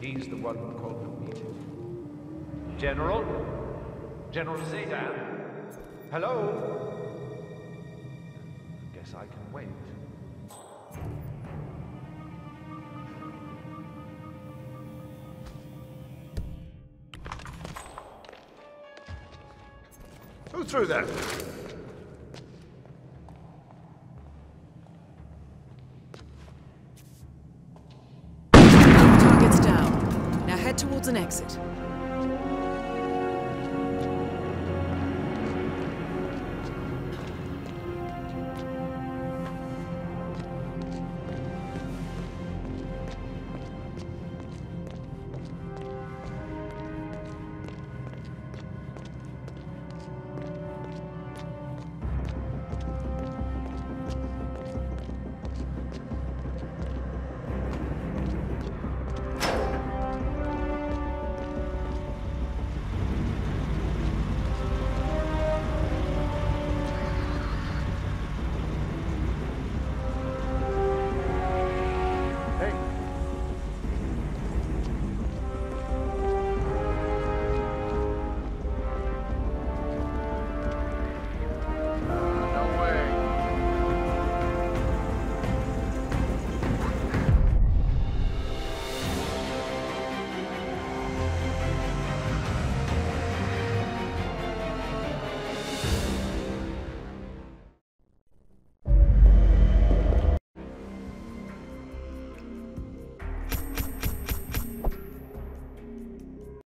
He's the one who called the meeting. General? General Zaydan? Hello? I guess I can wait. Who threw that? Target's down. Now head towards an exit.